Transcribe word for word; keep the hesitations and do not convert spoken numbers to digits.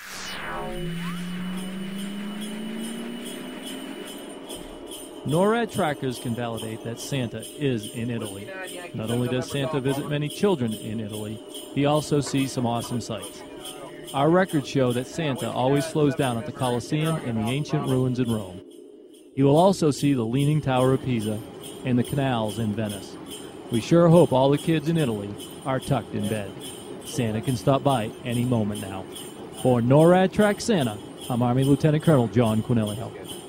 NORAD trackers can validate that Santa is in Italy. Not only does Santa visit many children in Italy, he also sees some awesome sights. Our records show that Santa always slows down at the Colosseum and the ancient ruins in Rome. He will also see the Leaning Tower of Pisa and the canals in Venice. We sure hope all the kids in Italy are tucked in bed. Santa can stop by any moment now. For NORAD Track Santa, I'm Army Lieutenant Colonel John Quinelio.